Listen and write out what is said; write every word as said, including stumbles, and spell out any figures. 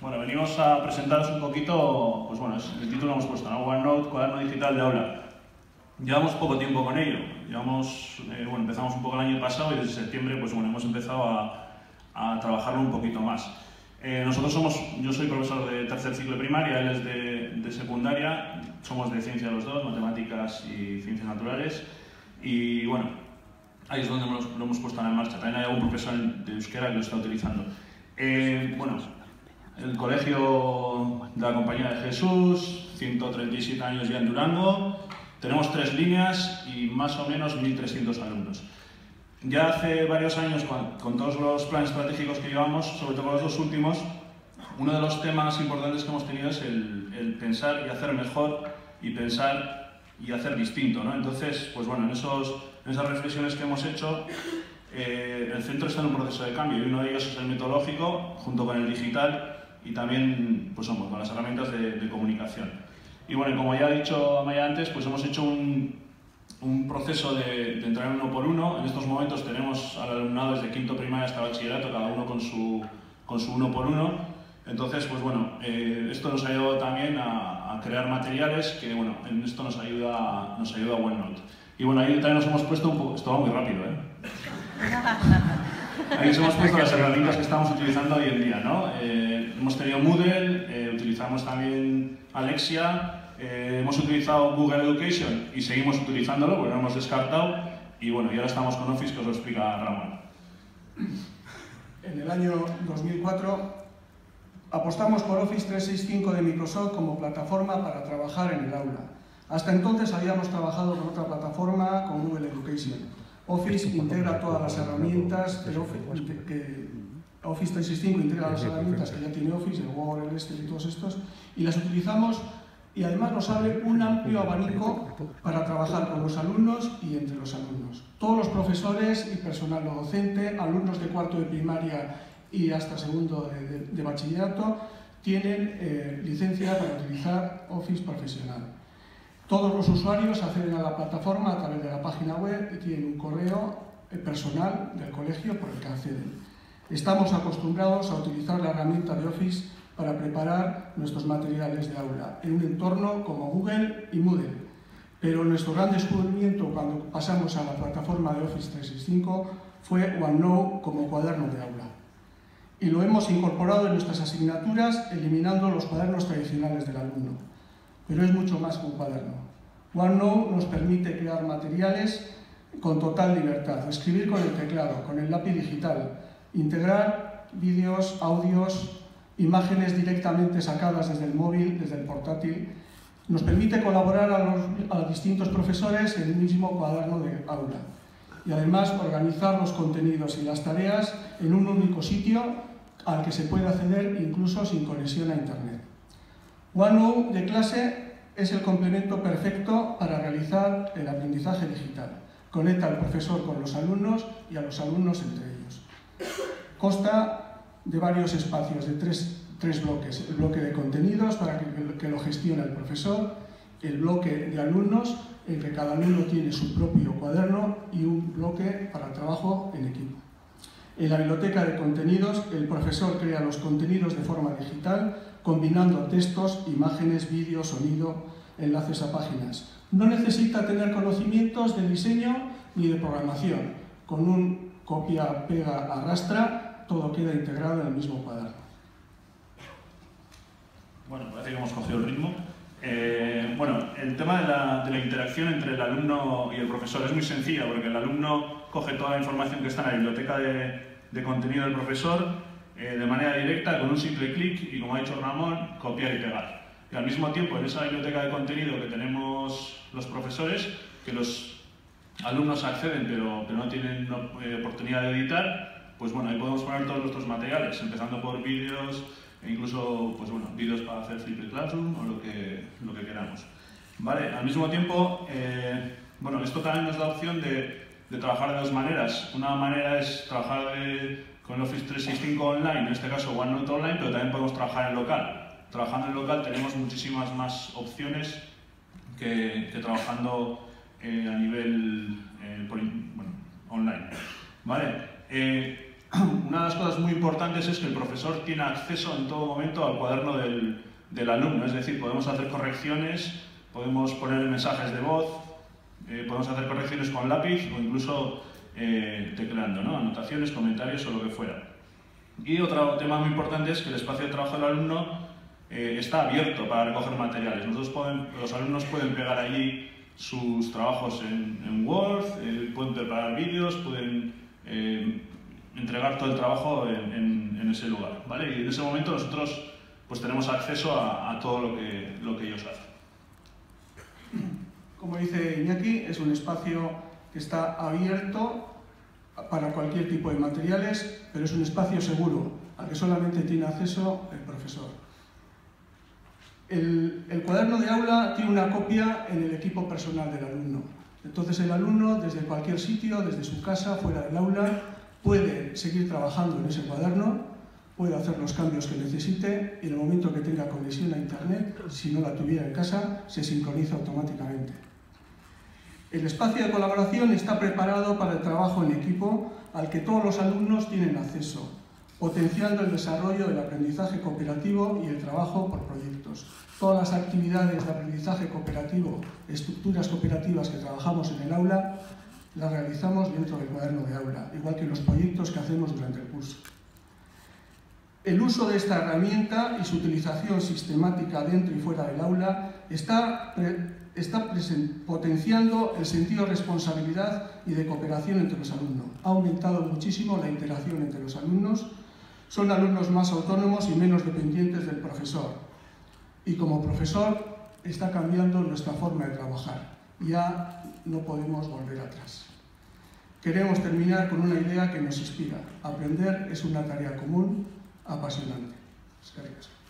Bueno, venimos a presentaros un poquito, pues bueno, el título lo hemos puesto, ¿no? OneNote, cuaderno digital de aula. Llevamos poco tiempo con ello, llevamos, eh, bueno, empezamos un poco el año pasado y desde septiembre, pues bueno, hemos empezado a, a trabajarlo un poquito más. Eh, nosotros somos, yo soy profesor de tercer ciclo de primaria, él es de, de secundaria, somos de ciencia los dos, matemáticas y ciencias naturales, y bueno, ahí es donde lo, lo hemos puesto en marcha. También hay algún profesor de euskera que lo está utilizando. Eh, bueno, el colegio de la Compañía de Jesús, ciento treinta y siete años ya en Durango, tenemos tres líneas y más o menos mil trescientos alumnos. Ya hace varios años, con, con todos los planes estratégicos que llevamos, sobre todo los dos últimos, uno de los temas importantes que hemos tenido es el, el pensar y hacer mejor y pensar y hacer distinto, ¿no? Entonces, pues bueno, en, esos, en esas reflexiones que hemos hecho, eh, el centro está en un proceso de cambio y uno de ellos es el metodológico, junto con el digital y también pues, hombre, con las herramientas de, de comunicación. Y bueno, como ya ha dicho Amaya antes, pues hemos hecho un, un proceso de, de entrar uno por uno. En estos momentos tenemos al alumnado desde quinto primaria hasta bachillerato, cada uno con su, con su uno por uno. Entonces, pues bueno, eh, esto nos ha ayudado también a, a crear materiales que, bueno, en esto nos ayuda, nos ayuda a OneNote. Y bueno, ahí también nos hemos puesto un poco, esto va muy rápido, ¿eh? Ahí nos hemos puesto las herramientas que estamos utilizando hoy en día, ¿no? Eh, hemos tenido Moodle, eh, utilizamos también Alexia, eh, hemos utilizado Google Education y seguimos utilizándolo porque no hemos descartado. Y bueno, y ahora estamos con Office, que os lo explica Ramón. En el año dos mil cuatro apostamos por Office trescientos sesenta y cinco de Microsoft como plataforma para trabajar en el aula. Hasta entonces habíamos trabajado con otra plataforma, con Google Education. Office integra todas las herramientas de Office, que Office trescientos sesenta y cinco integra las herramientas que ya tiene Office, el Word, el Excel y todos estos, y las utilizamos y además nos abre un amplio abanico para trabajar con los alumnos y entre los alumnos. Todos los profesores y personal no docente, alumnos de cuarto de primaria y hasta segundo de, de, de bachillerato, tienen eh, licencia para utilizar Office profesional. Todos los usuarios acceden a la plataforma a través de la página web y tienen un correo personal del colegio por el que acceden. Estamos acostumbrados a utilizar la herramienta de Office para preparar nuestros materiales de aula en un entorno como Google y Moodle, pero nuestro gran descubrimiento cuando pasamos a la plataforma de Office trescientos sesenta y cinco fue OneNote como cuaderno de aula. Y lo hemos incorporado en nuestras asignaturas eliminando los cuadernos tradicionales del alumno. Pero es mucho más que un cuaderno. OneNote nos permite crear materiales con total libertad, escribir con el teclado, con el lápiz digital, integrar vídeos, audios, imágenes directamente sacadas desde el móvil, desde el portátil. Nos permite colaborar a los, a los distintos profesores en el mismo cuaderno de aula. Y además organizar los contenidos y las tareas en un único sitio al que se puede acceder incluso sin conexión a Internet. OneNote de clase es el complemento perfecto para realizar el aprendizaje digital. Conecta al profesor con los alumnos y a los alumnos entre ellos. Consta de varios espacios, de tres, tres bloques. El bloque de contenidos para que, que lo gestione el profesor, el bloque de alumnos, en que cada alumno tiene su propio cuaderno y un bloque para el trabajo en equipo. En la biblioteca de contenidos, el profesor crea los contenidos de forma digital, combinando textos, imágenes, vídeos, sonido, enlaces a páginas. No necesita tener conocimientos de diseño ni de programación. Con un copia, pega, arrastra, todo queda integrado en el mismo cuaderno. Bueno, parece que hemos cogido el ritmo. Eh, bueno, el tema de la, de la interacción entre el alumno y el profesor es muy sencilla, porque el alumno coge toda la información que está en la biblioteca de, de contenido del profesor eh, de manera directa, con un simple clic, y como ha dicho Ramón, copiar y pegar. Y al mismo tiempo, en esa biblioteca de contenido que tenemos los profesores, que los alumnos acceden pero, pero no tienen eh, oportunidad de editar, pues bueno, ahí podemos poner todos nuestros materiales, empezando por vídeos, e incluso pues bueno, vídeos para hacer Flipped Classroom o lo que, lo que queramos. ¿Vale? Al mismo tiempo, eh, bueno, esto también nos da opción de, de trabajar de dos maneras. Una manera es trabajar de, con el Office trescientos sesenta y cinco online, en este caso OneNote online, pero también podemos trabajar en local. Trabajando en local tenemos muchísimas más opciones que, que trabajando eh, a nivel eh, por, bueno, online. ¿Vale? Eh, una de las cosas muy importantes es que el profesor tiene acceso en todo momento al cuaderno del, del alumno, es decir, podemos hacer correcciones, podemos poner mensajes de voz, eh, podemos hacer correcciones con lápiz o incluso eh, tecleando, ¿no? Anotaciones, comentarios o lo que fuera. Y otro tema muy importante es que el espacio de trabajo del alumno eh, está abierto para recoger materiales. Nosotros pueden, los alumnos pueden pegar allí sus trabajos en, en Word, eh, pueden preparar vídeos, pueden eh, entregar todo el trabajo en, en, en ese lugar, ¿vale? Y en ese momento nosotros pues tenemos acceso a, a todo lo que, lo que ellos hacen. Como dice Iñaki, es un espacio que está abierto para cualquier tipo de materiales, pero es un espacio seguro, al que solamente tiene acceso el profesor. El, el cuaderno de aula tiene una copia en el equipo personal del alumno. Entonces el alumno, desde cualquier sitio, desde su casa, fuera del aula, puede seguir trabajando en ese cuaderno, puede hacer los cambios que necesite y en el momento que tenga conexión a internet, si no la tuviera en casa, se sincroniza automáticamente. El espacio de colaboración está preparado para el trabajo en equipo al que todos los alumnos tienen acceso, potenciando el desarrollo del aprendizaje cooperativo y el trabajo por proyectos. Todas las actividades de aprendizaje cooperativo, estructuras cooperativas que trabajamos en el aula, las realizamos dentro del cuaderno de aula, igual que los proyectos que hacemos durante el curso. El uso de esta herramienta y su utilización sistemática dentro y fuera del aula está, está potenciando el sentido de responsabilidad y de cooperación entre los alumnos. Ha aumentado muchísimo la interacción entre los alumnos, son alumnos más autónomos y menos dependientes del profesor. Y como profesor está cambiando nuestra forma de trabajar. Ya no podemos volver atrás. Queremos terminar con una idea que nos inspira. Aprender es una tarea común, apasionante. Gracias.